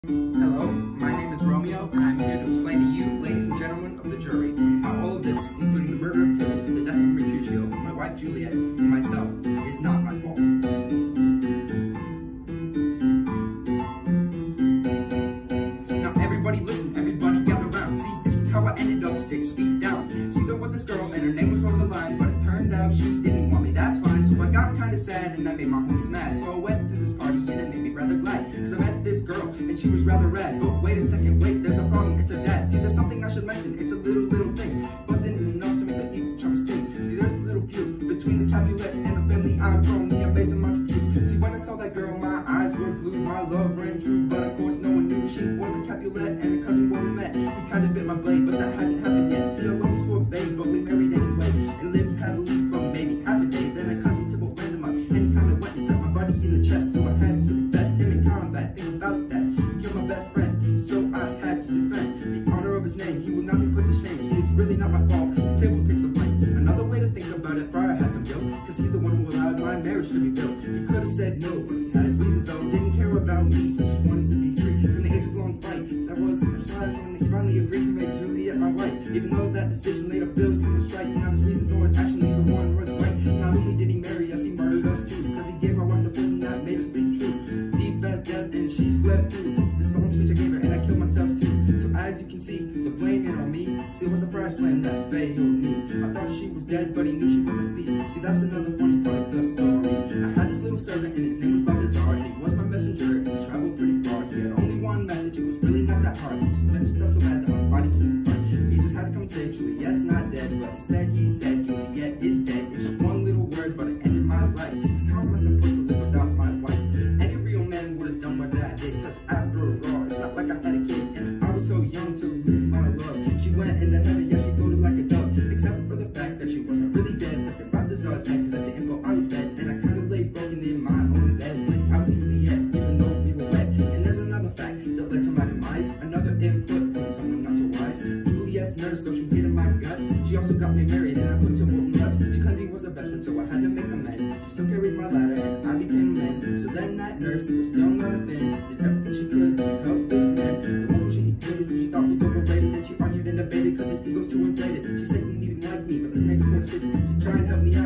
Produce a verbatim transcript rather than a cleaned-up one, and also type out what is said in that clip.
Hello, my name is Romeo, and I'm here to explain to you, ladies and gentlemen of the jury, how all of this, including the murder of Tibble, the death of Mercutio, my wife Juliet, and myself, is not my fault. Now everybody listen, everybody gather round. See, this is how I ended up six feet down. See, there was this girl, and her name was Rosaline, but it turned out she didn't want me, that's fine. So I got kinda sad, and that made my homies mad. So I went to this party, and it made me rather glad. Cause I met this girl, and she was rather rad. But wait a second, wait, there's a problem, it's her dad. See, there's something I should mention, it's a little, little thing, but it's enough to make the evil try to sing. See, there's a little feud between the Capulets and the family I'm from, the amazing Montagues. See, when I saw that girl, my eyes were blue, my love ran true, but of course no one knew she was a Capulet, and a cousin where we met. He kinda bit my blade, but that hasn't happened yet. See, I longed for a babe, but we married anyway, and lived happily for maybe half a day. Then a cousin Tibble ran him up, and he kinda went and stepped my buddy in the chest, so I had to defend him in combat. Think about that, he killed my best friend, so I had to defend the honor of his name. He would not be put to shame. See, it's really not my fault, Tibble takes the blame. Another way to think about it, Friar has some guilt, cause he's the one who allowed my marriage to be built. He could have said no, but he had his reasons though. Didn't care about me, he just wanted to be free from the ages-long fight that was besides when he finally agreed to make Juliet my wife. Even though that decision later bills him to strike, not his reasons or his actions, the one was right. Not only did he marry us, he murdered us too, cause he gave my wife the poison that made us speak truth. Deep as death, and she slept through the solemn speech I gave her, and I killed myself too. So as you can see, the blame ain't on me. See, it was the prize plan that failed me. I thought she was dead, but he knew she was asleep. See, that's another funny part of the story. I had this little servant, and his name was Balthazar, and he was my messenger, and he traveled pretty far. He had only one message, it was really not that hard. He just meant stuff so bad that my body couldn't start. He just had to come say, Juliet's not dead, but instead he said, Juliet is dead. It's just one little word, but it ended my life. Cause how am I supposed to live without my wife? Any real man would have done what I did, cause after all, it's not like I had a kid, and I was so young to lose my love. She went into heaven, yeah, she floated like a dove, except for the fact that she wasn't really dead. Except about the Tsar's head, cause I didn't go on his bed, and I kinda lay broken in my own bed without Juliet, even though we were wet. And there's another fact that led to my demise, another input from someone not so wise. Juliet's nurse, though she hated my guts, she also got me married, and I put to both nuts. She claimed he was her best friend, so I had to make amends. She still carried my ladder, and I became a man. So then that nurse, was still not a fan, did everything she could to help this man. The one who she hated, who she thought was overrated, and she argued and debated, cause his ego's too inflated. She said he didn't even like me, but the nigga was just to try and help me out.